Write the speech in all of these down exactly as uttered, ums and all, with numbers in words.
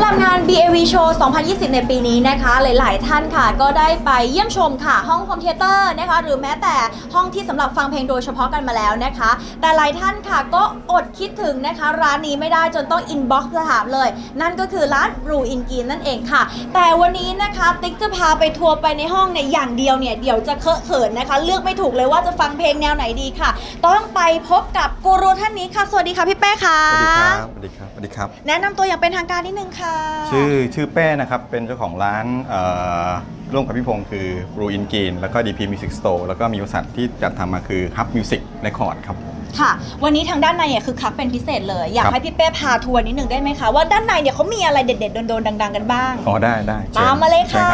ำหรับงาน บี เอ วี Show สองพันยี่สิบ ในปีนี้นะคะหลายๆท่านค่ะก็ได้ไปเยี่ยมชมค่ะห้องโฮมเธียเตอร์นะคะหรือแม้แต่ห้องที่สำหรับฟังเพลงโดยเฉพาะกันมาแล้วนะคะแต่หลายท่านค่ะก็อดคิดถึงนะคะร้านนี้ไม่ได้จนต้องอินบ็อกซ์ถามเลยนั่นก็คือร้าน Blue In Green นั่นเองค่ะแต่วันนี้นะคะติ๊กจะพาไปทัวร์ไปในห้องเนี่ยอย่างเดียวเนี่ยเดี๋ยวจะเคอะเขินนะคะเลือกไม่ถูกเลยว่าจะฟังเพลงแนวไหนดีค่ะต้องไปพบกับกูรูท่านนี้ค่ะสวัสดีค่ะพี่เป้ค่ะสวัสดีครับสวัสดีครับสวัสดีครับแนะนำตัวอย่างเป็นทางการนิดนึงค่ะชื่อชื่อเป้นะครับเป็นเจ้าของร้านร่วมกับพี่พงศ์คือ Blue In Green แล้วก็ ดี พี Music Store แล้วก็มีบริษัทที่จัดทำมาคือ Hub Music Record ครับค่ะวันนี้ทางด้านในเนี่ยคือคักเป็นพิเศษเลยอยากให้พี่เป้พาทัวร์นิดนึงได้ไหมคะว่าด้านในเนี่ยเขามีอะไรเด็ดๆโดนๆดังๆกันบ้างอ๋อได้ได้ตามมาเลยค่ะ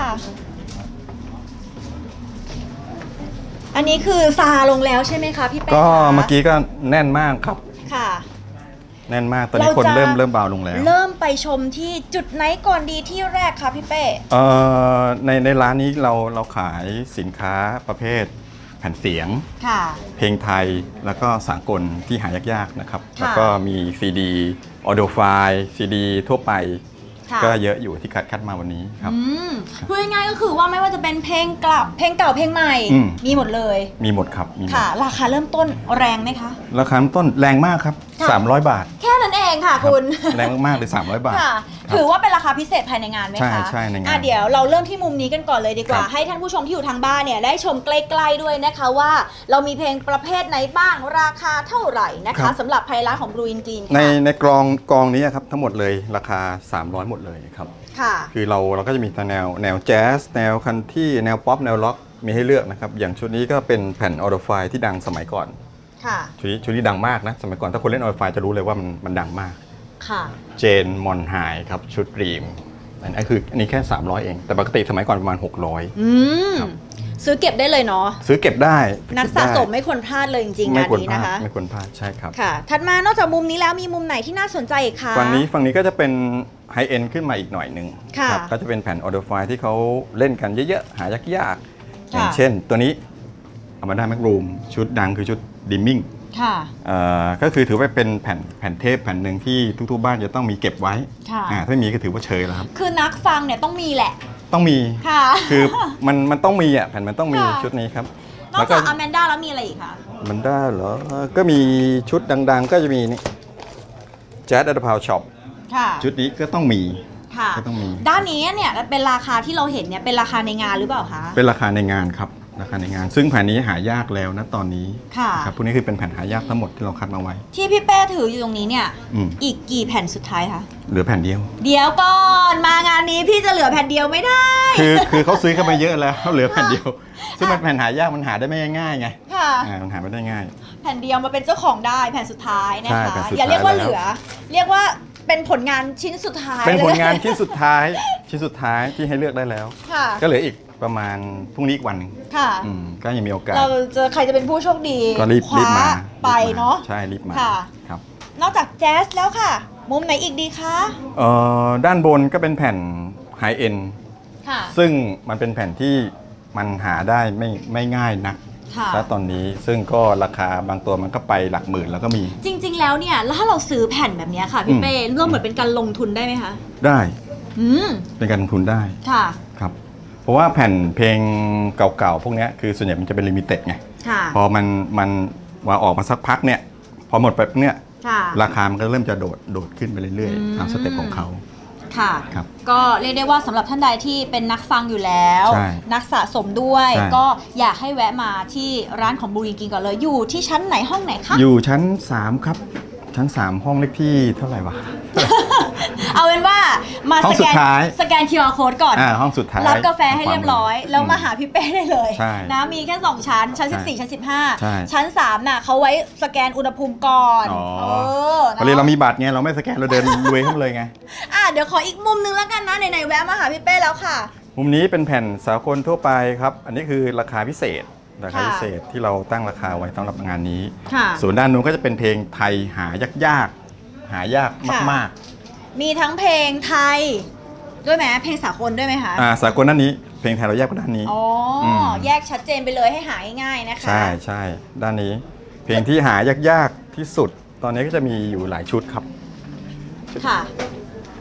อันนี้คือซาลงแล้วใช่ไหมคะพี่เป้ก็เมื่อกี้ก็แน่นมากครับค่ะแน่นมากตอนนี้คนเริ่มเริ่มเบาลงแล้วเริ่มไปชมที่จุดไหนก่อนดีที่แรกคะพี่เป้เอ่อในในร้านนี้เราเราขายสินค้าประเภทแผ่นเสียงเพลงไทยแล้วก็สากลที่หายากๆนะครับแล้วก็มีซีดีออดิโอไฟล์ซีดีทั่วไปก็เยอะอยู่ที่คัดคัดมาวันนี้ครับพูดง่ายๆก็คือว่าไม่ว่าจะเป็นเพลงกลับเพลงเก่าเพลงใหม่มีหมดเลยมีหมดครับค่ะราคาเริ่มต้นแรงไหมคะราคาเริ่มต้นแรงมากครับสามร้อยบาทแค่นั้นเองค่ะคุณแรงมากๆเลยสามร้อยบาทถือว่าเป็นราคาพิเศษภายในงานไหมคะใช่ใช่ในงานเดี๋ยวเราเริ่มที่มุมนี้กันก่อนเลยดีกว่าให้ท่านผู้ชมที่อยู่ทางบ้านเนี่ยได้ชมใกล้ๆด้วยนะคะว่าเรามีเพลงประเภทไหนบ้างราคาเท่าไหร่นะคะสำหรับไพเราะของ Blue In Green ในในกลองกองนี้ครับทั้งหมดเลยราคาสามร้อยหมดเลยครับคือเราเราก็จะมีแนวแนวแจ๊สแนวคันที่แนวป๊อปแนวล็อกมีให้เลือกนะครับอย่างชุดนี้ก็เป็นแผ่นออดิโอไฟล์ที่ดังสมัยก่อนชุดนี้ชุดนี้ดังมากนะสมัยก่อนถ้าคนเล่นออดิโอไฟล์จะรู้เลยว่ามันมันดังมากเจนมอนไฮครับชุดรีมอันนี้คืออันนี้แค่สามร้อยเองแต่ปกติสมัยก่อนประมาณหกร้อยซื้อเก็บได้เลยเนาะซื้อเก็บได้นักสะสมไม่ควรพลาดเลยจริงๆงานนี้นะคะไม่ควรพลาดใช่ครับค่ะถัดมานอกจากมุมนี้แล้วมีมุมไหนที่น่าสนใจอีกคะฝั่งนี้ฝั่งนี้ก็จะเป็นไฮเอ็นขึ้นมาอีกหน่อยหนึ่งครับก็จะเป็นแผ่นออดิโอไฟล์ที่เขาเล่นกันเยอะๆหายากๆอย่างเช่นตัวนี้เอามาได้แมกรูมชุดดังคือชุดดิมมิ่งก็คือถือว่าเป็นแผ่นแผ่นเทปแผ่นหนึ่งที่ทุกๆบ้านจะต้องมีเก็บไว้ถ้าไม่มีก็ถือว่าเชยแล้วครับคือนักฟังเนี่ยต้องมีแหละต้องมีคือมันมันต้องมีอ่ะแผ่นมันต้องมีชุดนี้ครับนอกจากอแมนด้าแล้วมีอะไรอีกคะอแมนด้าเหรอก็มีชุดดังๆก็จะมีนี่แจ๊สอัลพาวช็อปชุดนี้ก็ต้องมีก็ต้องมีด้านนี้เนี่ยเป็นราคาที่เราเห็นเนี่ยเป็นราคาในงานหรือเปล่าคะเป็นราคาในงานครับราคาในงานซึ่งแผ่นนี้หายากแล้วนะตอนนี้ครับพวกนี้คือเป็นแผ่นหายากทั้งหมดที่เราคัดมาไว้ที่พี่เป้ถืออยู่ตรงนี้เนี่ยอีกกี่แผ่นสุดท้ายคะเหลือแผ่นเดียวเดี๋ยวก่อนมางานนี้พี่จะเหลือแผ่นเดียวไม่ได้คือคือเขาซื้อเข้ามาเยอะแล้วเขาเหลือแผ่นเดียวซึ่งมันแผ่นหายากมันหาได้ไม่ง่ายไงค่ะมันหาไม่ได้ง่ายแผ่นเดียวมาเป็นเจ้าของได้แผ่นสุดท้ายนะคะอย่าเรียกว่าเหลือเรียกว่าเป็นผลงานชิ้นสุดท้ายเป็นผลงานชิ้นสุดท้ายชิ้นสุดท้ายที่ให้เลือกได้แล้วก็เหลืออีกประมาณพรุ่งนี้อีกวันนึงค่ะก็ยังมีโอกาสเราจะใครจะเป็นผู้โชคดีก็รีบรีบมาไปเนาะใช่รีบมาครับนอกจากแจ๊สแล้วค่ะมุมไหนอีกดีคะเอ่อด้านบนก็เป็นแผ่นไฮเอ็นซึ่งมันเป็นแผ่นที่มันหาได้ไม่ไม่ง่ายนักแล้วตอนนี้ซึ่งก็ราคาบางตัวมันก็ไปหลักหมื่นแล้วก็มีจริงๆแล้วเนี่ยแล้วถ้าเราซื้อแผ่นแบบนี้ค่ะพี่เป้เริ่มเหมือนเป็นการลงทุนได้ไหมคะได้เป็นการลงทุนได้ค่ะครับเพราะว่าแผ่นเพลงเก่าๆพวกนี้คือส่วนใหญ่มันจะเป็นลิมิเต็ดไงพอมันมันว่าออกมาสักพักเนี่ยพอหมดไปเนี่ยราคามันก็เริ่มจะโดดโดดขึ้นไปเรื่อยๆตามสเต็ปของเขาค่ะก็เรียกได้ว่าสำหรับท่านใดที่เป็นนักฟังอยู่แล้วนักสะสมด้วยก็อยากให้แวะมาที่ร้านของBlue In Greenก่อนเลยอยู่ที่ชั้นไหนห้องไหนคะอยู่ชั้นสามครับชั้นสามห้องเลขที่เท่าไหร่วะเอาเป็นว่ามาสแกนสแกน คิว อาร์ Code ก่อนห้องสุดท้ายรับกาแฟให้เรียบร้อยแล้วมาหาพี่เป้ได้เลยนะมีแค่สองชั้นชั้นสิบสี่ชั้นสิบห้าชั้นสามน่ะเขาไว้สแกนอุณหภูมิก่อนเออพอดีเรามีบัตรไงเราไม่สแกนเราเดินลุยเข้าเลยไงอ่ะเดี๋ยวขออีกมุมนึงแล้วกันนะไหนๆแวะมาหาพี่เป้แล้วค่ะมุมนี้เป็นแผ่นสากลทั่วไปครับอันนี้คือราคาพิเศษราคาพิเศษที่เราตั้งราคาไว้สำหรับงานนี้ส่วนด้านนู้นก็จะเป็นเพลงไทยหายากๆหายากมากๆมีทั้งเพลงไทยด้วยไหมเพลงสากลด้วยไหมคะอ่าสากลด้านนี้เพลงไทยเราแยกกันด้านนี้อ๋อแยกชัดเจนไปเลยให้หาง่ายๆนะคะใช่ใช่ด้านนี้เพลงที่หายากๆที่สุดตอนนี้ก็จะมีอยู่หลายชุดครับค่ะ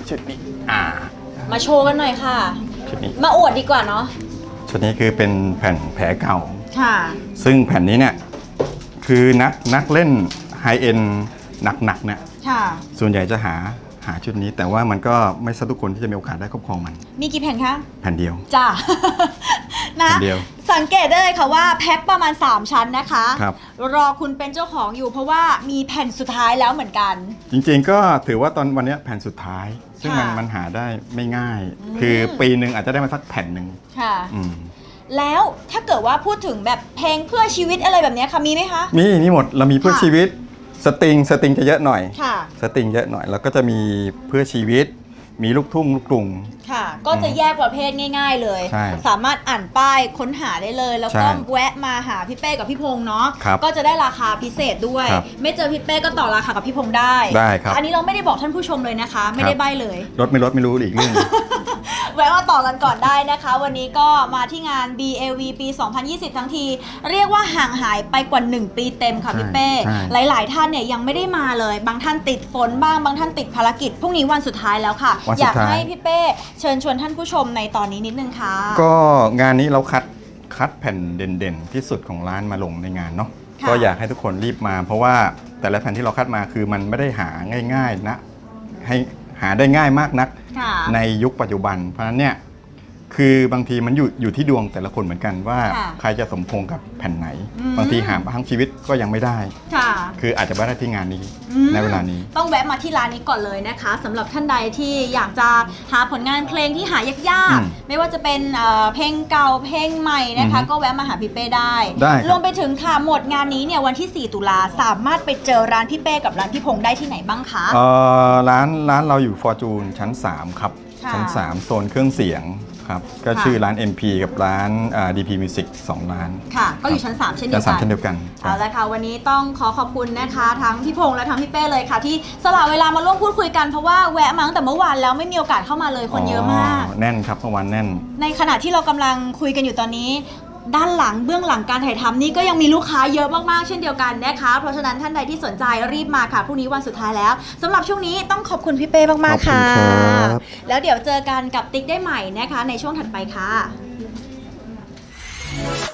ชุดนี้อ่ามาโชว์กันหน่อยค่ะชุดนี้มาอวดดีกว่าเนาะชุดนี้คือเป็นแผ่นแผลเก่าค่ะซึ่งแผ่นนี้เนี่ยคือนักนักเล่นไฮเอ็นหนักๆเนี่ยส่วนใหญ่จะหาหาชุดนี้แต่ว่ามันก็ไม่ใช่ทุกคนที่จะมีโอกาสได้ครอบครองมันมีกี่แผ่นคะแผ่นเดียวจ้านะสังเกตได้เลยค่ะว่าแพ็คประมาณสามชั้นนะคะครับรอคุณเป็นเจ้าของอยู่เพราะว่ามีแผ่นสุดท้ายแล้วเหมือนกันจริงๆก็ถือว่าตอนวันนี้แผ่นสุดท้ายซึ่งมันมันหาได้ไม่ง่ายคือปีหนึ่งอาจจะได้มาสักแผ่นหนึ่งค่ะแล้วถ้าเกิดว่าพูดถึงแบบเพลงเพื่อชีวิตอะไรแบบนี้ค่ะมีไหมคะมีนี่หมดเรามีเพื่อชีวิตสตริงสตริงจะเยอะหน่อยสตริงเยอะหน่อยแล้วก็จะมีเพื่อชีวิตมีลูกทุ่งลูกกรุงค่ะก็จะแยกประเภทง่ายๆเลยสามารถอ่านป้ายค้นหาได้เลยแล้วก็แวะมาหาพี่เป้กับพี่พงษ์เนาะก็จะได้ราคาพิเศษด้วยไม่เจอพี่เป้ก็ต่อราคากับพี่พงษ์ได้ได้ครับอันนี้เราไม่ได้บอกท่านผู้ชมเลยนะคะไม่ได้ใบ้เลยรถไม่รถไม่รู้อีกเรื่องแวะมาต่อกันก่อนได้นะคะวันนี้ก็มาที่งาน บี เอ วี ปี สองพันยี่สิบ ทั้งทีเรียกว่าห่างหายไปกว่าหนึ่งปีเต็มค่ะพี่เป้หลายๆท่านเนี่ยยังไม่ได้มาเลยบางท่านติดฝนบ้างบางท่านติดภารกิจพรุ่งนี้วันสุดท้ายแล้วค่ะอยากให้พี่เป้เชิญชวนท่านผู้ชมในตอนนี้นิดนึงค่ะก็งานนี้เราคัดคัดแผ่นเด่นๆที่สุดของร้านมาลงในงานเนาะก็อยากให้ทุกคนรีบมาเพราะว่าแต่ละแผ่นที่เราคัดมาคือมันไม่ได้หาง่ายๆนะให้หาได้ง่ายมากนักในยุคปัจจุบันเพราะฉะนั้นเนี่ยคือบางทีมันอยู่อยู่ที่ดวงแต่ละคนเหมือนกันว่าใครจะสมพงษ์กับแผ่นไหนบางทีหาทั้งชีวิตก็ยังไม่ได้คืออาจจะไม่ได้ที่งานนี้ในเวลานี้ต้องแวะมาที่ร้านนี้ก่อนเลยนะคะสำหรับท่านใดที่อยากจะหาผลงานเพลงที่หายากๆไม่ว่าจะเป็นเพลงเก่าเพลงใหม่นะคะก็แวะมาหาพี่เป้ได้รวมไปถึงค่ะหมดงานนี้เนี่ยวันที่สี่ตุลาสามารถไปเจอร้านพี่เป้กับร้านพี่พงษ์ได้ที่ไหนบ้างคะร้านร้านเราอยู่ฟอร์จูนชั้นสามครับชั้นสามโซนเครื่องเสียงครับก็ชื่อร้าน เอ็ม พี กับร้าน ดี พี Music สองร้านค่ะก็อยู่ชั้นสามเช่นเดียวกันชั้นเดียวกันเอาละค่ะวันนี้ต้องขอขอบคุณนะคะทั้งพี่พงษ์และทั้งพี่เป้เลยค่ะที่สละเวลามาร่วมพูดคุยกันเพราะว่าแวะมาตั้งแต่เมื่อวานแล้วไม่มีโอกาสเข้ามาเลยคนเยอะมากแน่นครับเมื่อวานแน่นในขณะที่เรากำลังคุยกันอยู่ตอนนี้ด้านหลังเบื้องหลังการถ่ายทำนี่ก็ยังมีลูกค้าเยอะมากๆเช่นเดียวกันนะคะเพราะฉะนั้นท่านใดที่สนใจรีบมาค่ะพรุ่งนี้วันสุดท้ายแล้วสำหรับช่วงนี้ต้องขอบคุณพี่เป้มากๆค่ะแล้วเดี๋ยวเจอกันกับติ๊กได้ใหม่นะคะในช่วงถัดไปค่ะ